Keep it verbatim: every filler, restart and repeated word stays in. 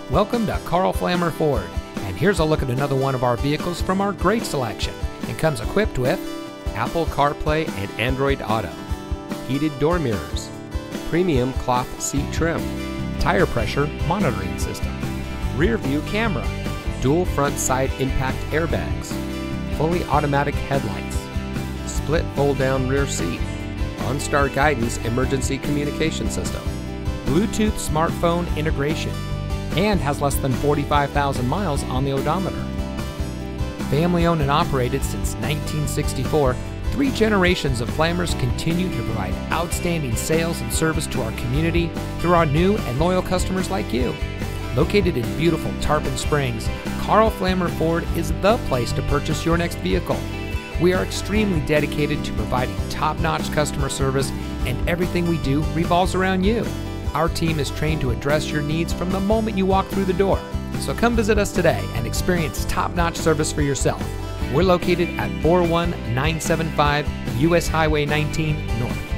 Welcome to Carl Flammer Ford, and here's a look at another one of our vehicles from our great selection. It comes equipped with Apple CarPlay and Android Auto, heated door mirrors, premium cloth seat trim, tire pressure monitoring system, rear view camera, dual front side impact airbags, fully automatic headlights, split fold down rear seat, OnStar guidance emergency communication system, Bluetooth smartphone integration, and has less than forty-five thousand miles on the odometer. Family owned and operated since nineteen sixty-four, three generations of Flammers continue to provide outstanding sales and service to our community through our new and loyal customers like you. Located in beautiful Tarpon Springs, Carl Flammer Ford is the place to purchase your next vehicle. We are extremely dedicated to providing top-notch customer service, and everything we do revolves around you. Our team is trained to address your needs from the moment you walk through the door. So come visit us today and experience top-notch service for yourself. We're located at four one nine seven five U S Highway nineteen North.